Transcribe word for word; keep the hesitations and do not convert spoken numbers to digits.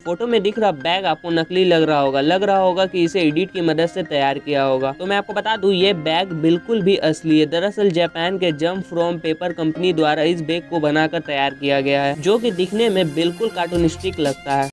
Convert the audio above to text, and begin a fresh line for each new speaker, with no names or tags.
Photo में दिख रहा बैग आपको नकली लग रहा होगा, लग रहा होगा कि इसे एडिट की मदद से तैयार किया होगा। तो मैं आपको बता दूं ये बैग बिल्कुल भी असली है। दरअसल जापान के जंप फ्रॉम पेपर कंपनी द्वारा इस बैग को बनाकर तैयार किया गया है, जो कि दिखने में बिल्कुल कार्टूनिस्टिक लगता है।